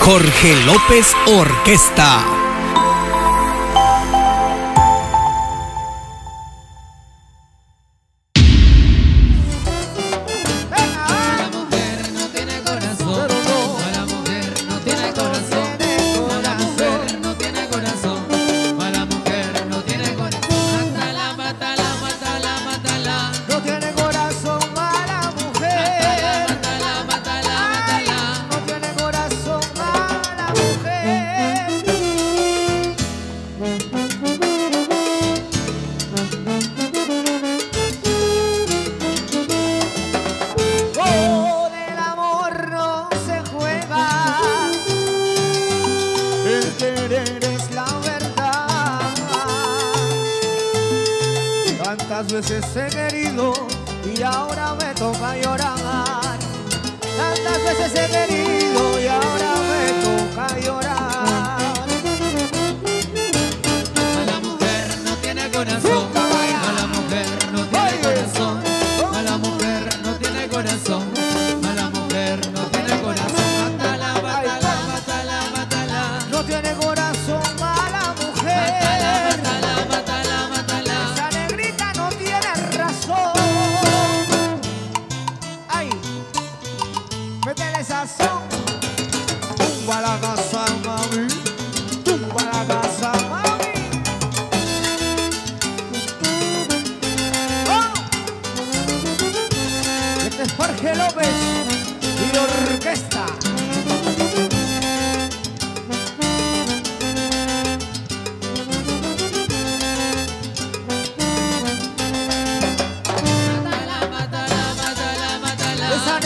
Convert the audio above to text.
Jorge López Orquesta. Tantas veces he querido y ahora me toca llorar. Tantas veces he querido y ahora me toca llorar. Mala mujer no tiene corazón. Mala mujer no tiene corazón. Mala mujer no tiene corazón. Mala mujer no tiene corazón. Mátala, mátala, mátala, mátala. No tiene corazón, mala mujer. Mátala, mátala, mátala. Esa negrita no tiene razón. Ay, métele sazón. Tumba la casa, mami. Tumba la casa, mami. Oh. Este es Jorge López y Orquesta. Esa